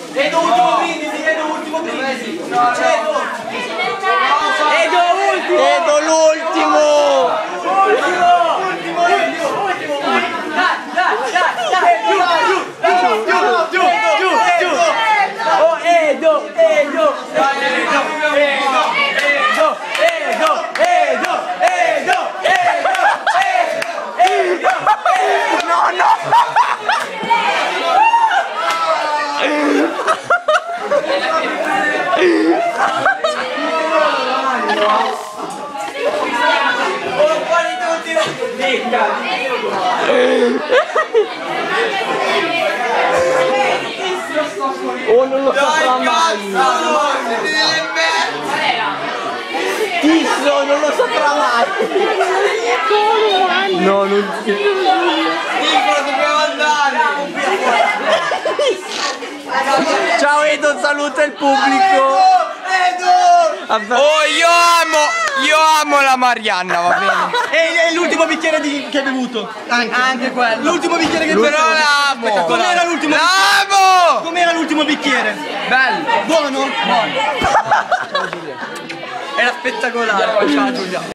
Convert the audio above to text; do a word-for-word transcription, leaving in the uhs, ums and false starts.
Edo ultimo brindisi, Edo ultimo brindisi. Edo. Edo ultimo. Edo l'ultimo. Ultimo. Ultimo, ultimo, ultimo. Dai, dai, dai, dai. Giù, giù, giù, giù, giù, giù. Oh, Edo, Edo. Dai, Edo, Edo, Edo, Edo, Edo, Edo, Edo, Edo, Edo. No, no. Oh, non lo saprà mai. Tisso, non lo saprà mai. No, non si. Dobbiamo andare. Ciao Edo, saluta il pubblico. Edo! Oh, io amo, io amo la Marianna, va bene. E l'ultimo bicchiere di, che hai bevuto? Anche, Anche quello. L'ultimo bicchiere che hai bevuto? Però l'amo. Com'era l'ultimo? L'amo! Com'era l'ultimo bicchiere? Bello. Buono? Buono. Era spettacolare. Ciao Giulia.